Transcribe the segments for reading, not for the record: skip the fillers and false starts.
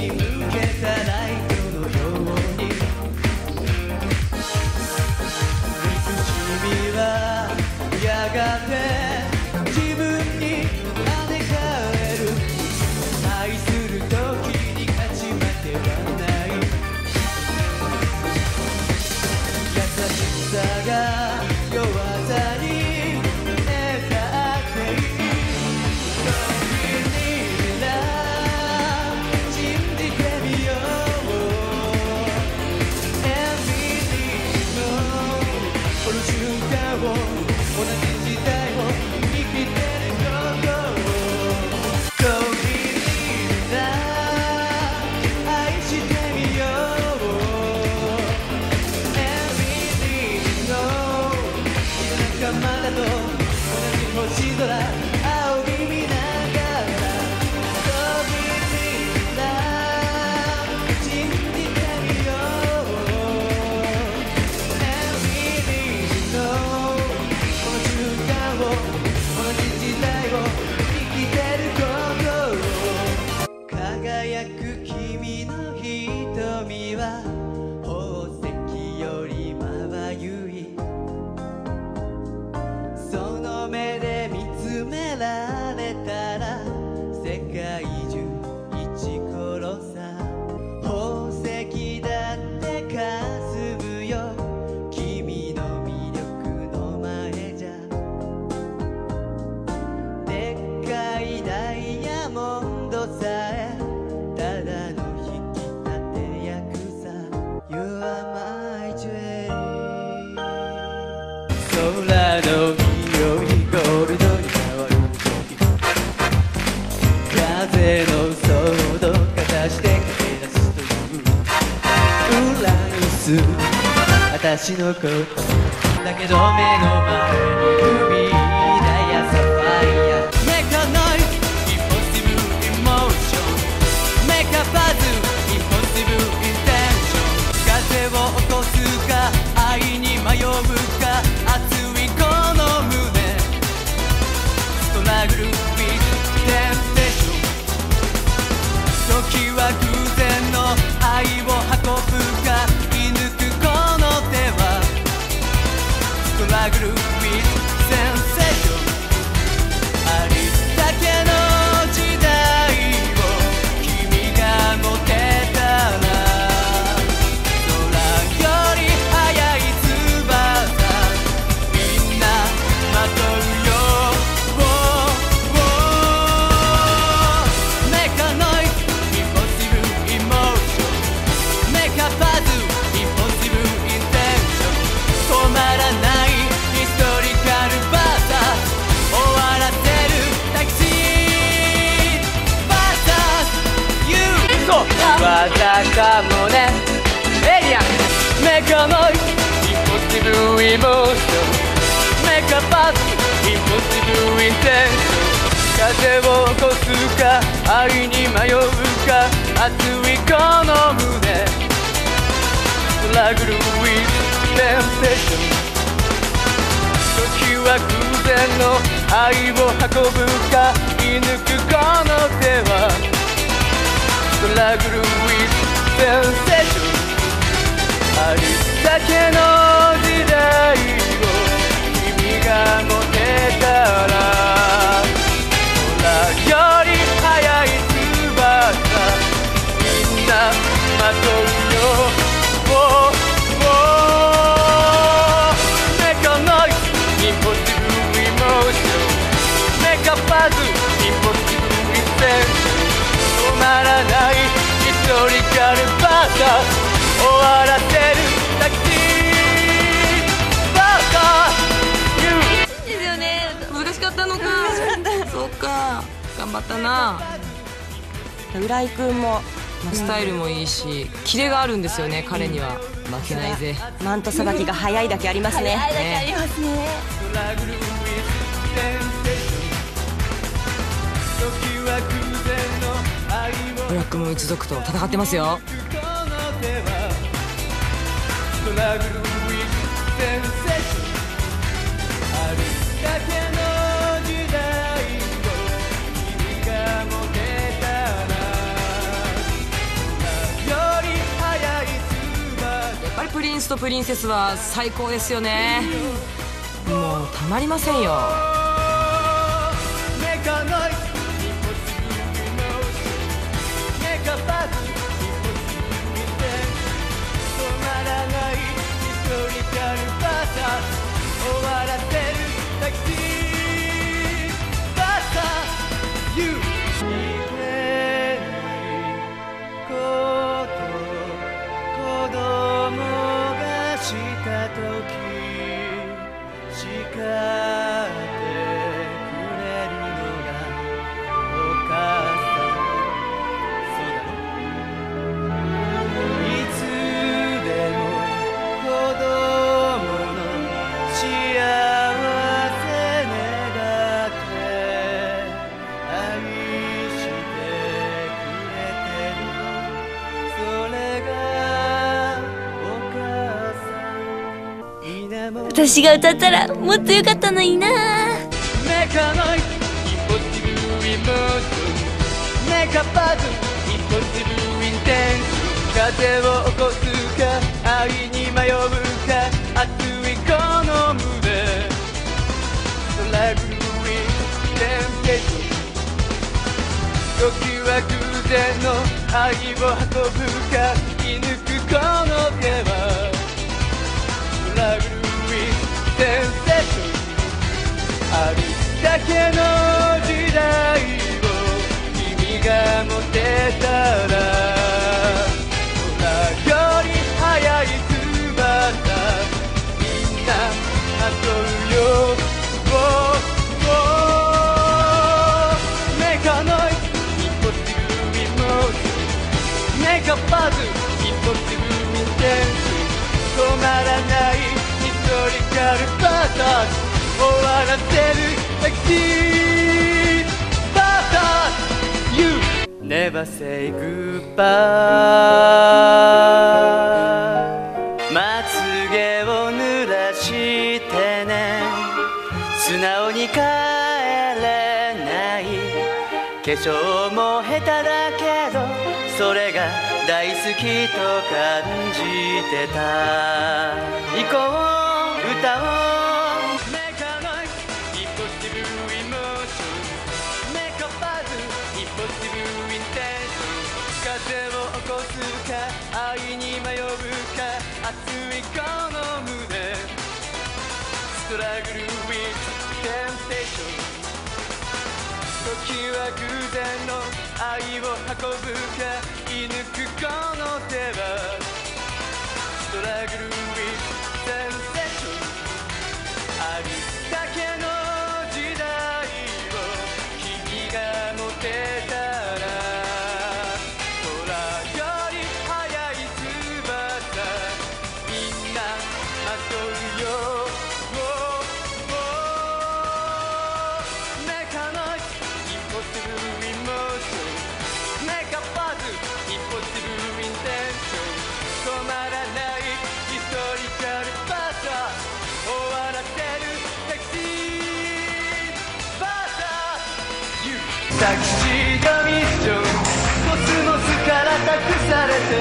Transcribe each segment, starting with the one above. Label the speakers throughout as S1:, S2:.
S1: に向けたライトのように君はやがて自分に跳ね返る愛する時に勝ち負けはない優しさが弱さに得たっていい信じてみよう MBD のこの瞬間を同じ時代を生きてることを遠いな愛してみよう MBD の仲間だと同じ星空仰ぎ見ながら飛びだ信じてみよう MBD のこの瞬間を同じ時代を生きてることを輝く君の瞳は宝石よりまばゆいその目で見つめられたら世界中一殺さ宝石だってかすむよ君の魅力の前じゃでっかいダイヤモンドさえただの引き立て役さ You are my jewelry 空の匂いゴールドに変わる時風のその形で駆け出すという裏にす私のことだけど目の前に海ダイヤサファイア Make a noise impossible emotion Make a puzzle impossible intention 風を起こすか愛に迷うか熱いこの胸ストラグル with temptation 時は偶然の愛を運ぶか射抜くこの手はストラグル with sensation ありったけの時代を君が持てたら空より速い翼みんなまとうよ Make a noise impossible emotion Make a puzzle impossible intention 止まらないヒストリカルバーサス終わらせるタキシーバーサス You そうわざかもねエイリアン Make a noise impossible emotion Make a puzzle impossible intention 風を起こすか愛に迷うか熱いこの胸ストラグル with temptation 時は偶然の愛を運ぶか射抜くこの手はストラグル with sensation ありったけの時代を君が持てたら空より速い翼みんなまとうよ Make a noise impossible emotion Make a puzzle impossible intention 止まらないヒストリカルバーサス終わらせるタキシーバーサス You
S2: ですよね難しかったのかそうか頑張ったな
S3: 浦井くんも
S2: スタイルもいいしキレがあるんですよね彼には負けないぜ
S3: マントさばきが早いだけありますね
S2: 早いだけありますねブラックムーン一族と戦ってますよ
S4: トプリンセスは最高ですよね。もうたまりませんよ。
S5: 私が歌ったらもっと良かったのにな。
S1: 風を起こすか愛に迷うか熱いこの胸トラブルウィンテンペーション時は偶然の愛を運ぶか射抜くこの手はトラブルウィンテンペーションあるだけの時代を君が持てたら止まらないヒストリカルバーター終わらせる歴史バーター You never say goodbye まつげを濡らしてね素直に帰れない化粧も下手だけどそれが大好きと感じてた行こう歌おう Make a noise impossible emotion Make a buzz impossible intention 風を起こすか愛に迷うか熱いこの胸ストラグル with temptation 時は偶然の愛を運ぶか射抜くこの手はストラグル with sensation あるだけの時代を君が持てたら空より速い翼みんなまとうよタキシードミッションコスモスから託されて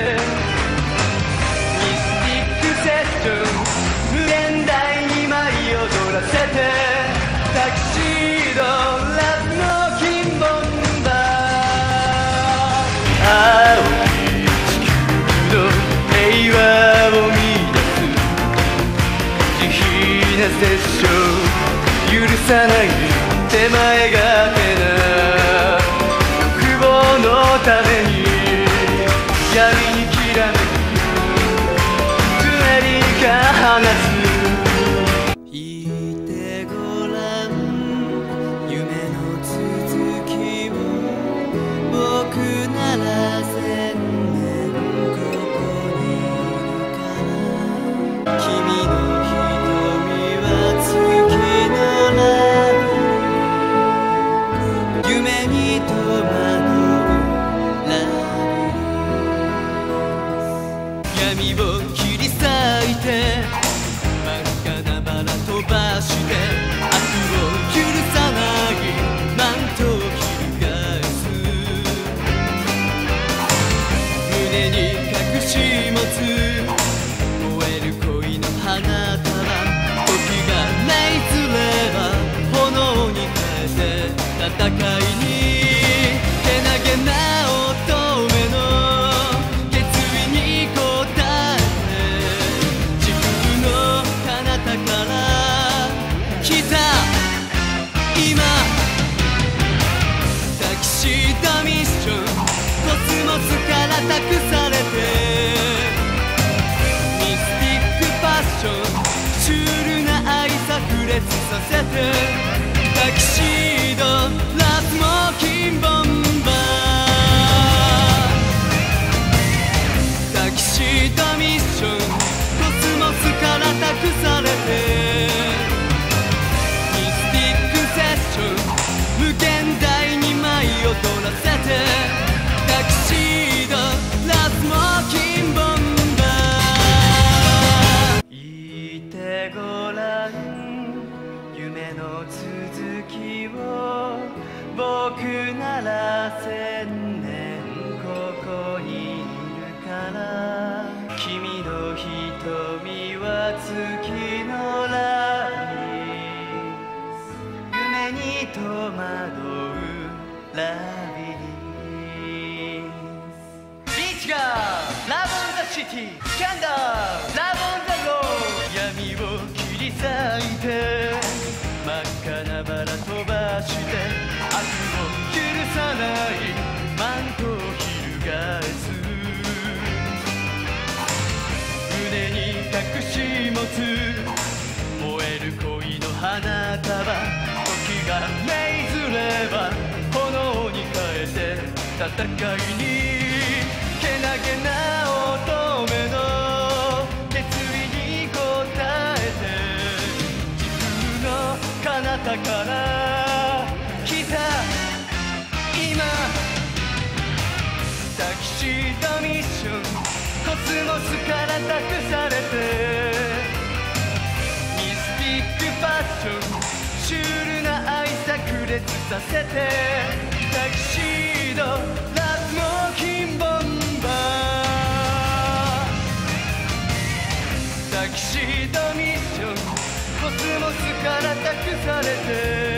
S1: ミスティックセッション無限大に舞い踊らせてタキシードラブの金ボンバー青い地球の平和を見出す慈悲なセッション許さない手前がけな欲望のために闇にきらめくジュエリーが放つ言ってごらん夢の続きを僕なら1000年ここにいるから君の瞳は月のラ夢に戸惑うラビリンス闇を切り裂いて真っ赤なバラ飛ばして明日を許さないマントを翻す胸に隠し持つ燃え戦いにけなげな乙女の決意に応えて自分の彼方から来た今抱きしたミッションコスモスから託されてミスティックパッションシュールな愛炸裂させてタキシードラスモーキンボンバータキシードミッションコスモスから託されてミスティックセッション無限大に舞を取らせてタキシードラスモーキンボンバー言ってごらん夢の続きを僕なら1000年ここにいるから君の瞳は月のライス夢に戸惑うラビリンスリーチがラブオンザシティスキャンダルラブオンザロー闇を切り裂いて真っ赤なバラ飛ばして悪を許さないマントを翻す胸に隠し持つ燃える恋の花束時がめいずれば炎に変えて戦いにけなげな乙女の決意に応えて自分の彼方から来た今抱きしたミッションコスモスから託されてミスティックパッションシュールな愛炸裂させてタキシードラスモーキンボンバータキシードミッションコスモスから託されて